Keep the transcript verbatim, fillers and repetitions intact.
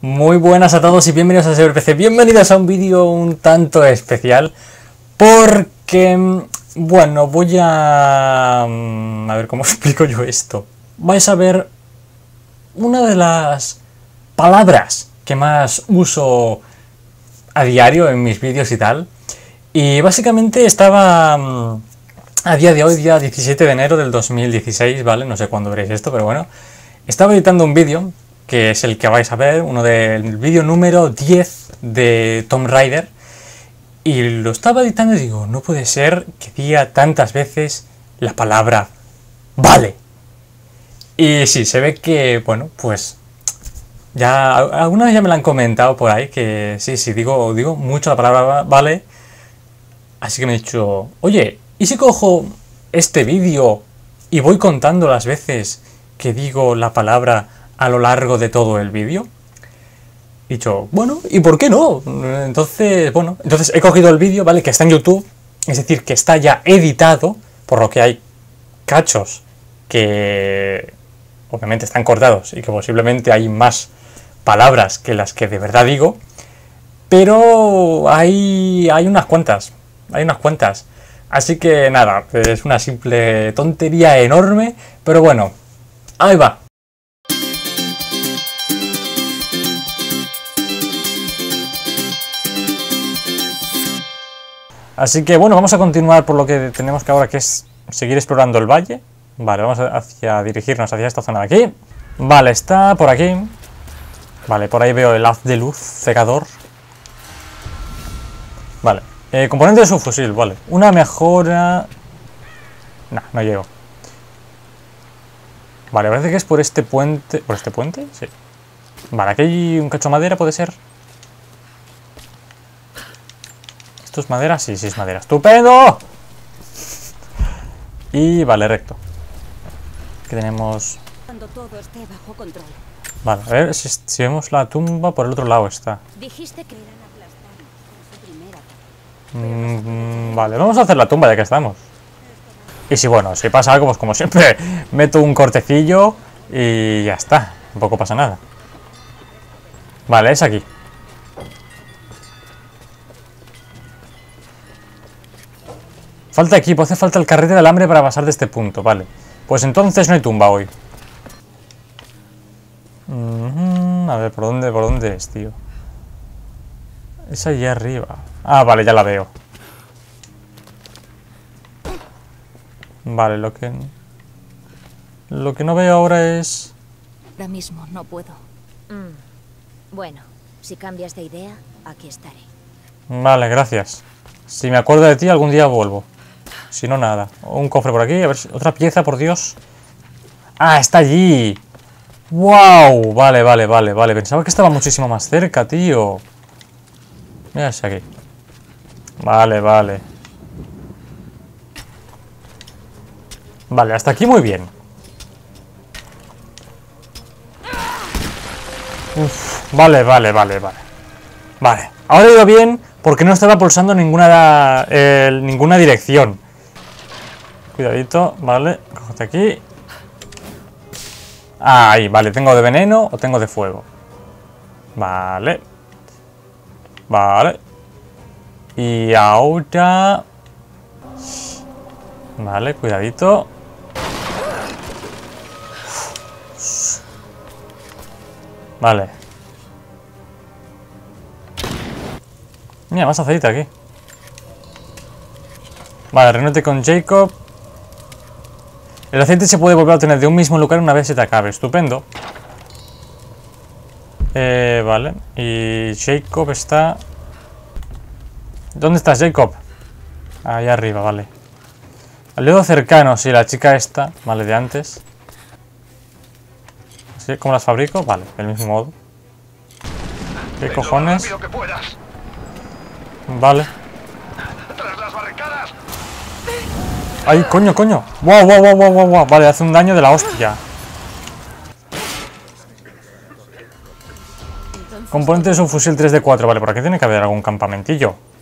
Muy buenas a todos y bienvenidos a SeverPC. Bienvenidos a un vídeo un tanto especial porque, bueno, voy a... A ver cómo explico yo esto. Vais a ver una de las palabras que más uso a diario en mis vídeos y tal. Y básicamente estaba a día de hoy, día diecisiete de enero del dos mil dieciséis, ¿vale? No sé cuándo veréis esto, pero bueno. Estaba editando un vídeo, que es el que vais a ver, uno del vídeo número diez de Tomb Raider. Y lo estaba editando y digo, no puede ser que diga tantas veces la palabra vale. Y sí, se ve que, bueno, pues... Ya, alguna vez ya me la han comentado por ahí, que sí, sí, digo, digo mucho la palabra vale. Así que me he dicho, oye, ¿y si cojo este vídeo y voy contando las veces que digo la palabra a lo largo de todo el vídeo? He dicho, bueno, ¿y por qué no? Entonces, bueno, entonces he cogido el vídeo, ¿vale? Que está en YouTube, es decir, que está ya editado, por lo que hay cachos que obviamente están cortados y que posiblemente hay más palabras que las que de verdad digo, pero hay, hay unas cuantas, hay unas cuantas. Así que nada, es una simple tontería enorme, pero bueno, ahí va. Así que bueno, vamos a continuar por lo que tenemos que ahora, que es seguir explorando el valle. Vale, vamos a hacia, dirigirnos hacia esta zona de aquí. Vale, está por aquí. Vale, por ahí veo el haz de luz cegador. Vale, eh, componente de su fusil, vale. Una mejora... Nah, no llego. Vale, parece que es por este puente... ¿Por este puente? Sí. Vale, aquí hay un cacho de madera, ¿puede ser? ¿Esto es madera? Sí, sí es madera. ¡Estupendo! Y vale, recto. Aquí tenemos... Cuando todo esté bajo control. Vale, a ver si, si vemos la tumba, por el otro lado está. Dijiste que eran aplastados con su primera. Mm, vale, vamos a hacer la tumba ya que estamos. Y si bueno, si pasa algo, pues como siempre, meto un cortecillo y ya está. Tampoco pasa nada. Vale, es aquí. Falta equipo, hace falta el carrete del hambre para pasar de este punto, vale. Pues entonces no hay tumba hoy. Mm-hmm, a ver, ¿por dónde, por dónde es, tío? Es allí arriba. Ah, vale, ya la veo. Vale, lo que... Lo que no veo ahora es... Ahora mismo no puedo. Mm. Bueno, si cambias de idea, aquí estaré. Vale, gracias. Si me acuerdo de ti, algún día vuelvo. Si no, nada. Un cofre por aquí, a ver si... Otra pieza, por Dios. ¡Ah, está allí! ¡Wow! Vale, vale, vale, vale. Pensaba que estaba muchísimo más cerca, tío. Mira ese aquí. Vale, vale. Vale, hasta aquí muy bien. Uf, vale, vale, vale, vale. Vale, ahora he ido bien porque no estaba pulsando ninguna, eh, ninguna dirección. Cuidadito, vale, cógete aquí. Ah, ahí, vale, ¿tengo de veneno o tengo de fuego? Vale. Vale. Y ahora... Vale, cuidadito. Vale. Mira, más aceite aquí. Vale, reúnete con Jacob. El aceite se puede volver a obtener de un mismo lugar una vez se te acabe. Estupendo. Eh, vale. Y Jacob está... ¿Dónde estás, Jacob? Ahí arriba, vale. Aliado cercano, sí, la chica esta. Vale, de antes. ¿Sí? ¿Cómo las fabrico? Vale, del mismo modo. ¿Qué cojones? Vale. ¡Ay, coño, coño! ¡Wow, wow, wow, wow, wow, wow! Vale, hace un daño de la hostia. Componente de su fusil tres de cuatro. Vale, por aquí tiene que haber algún campamentillo.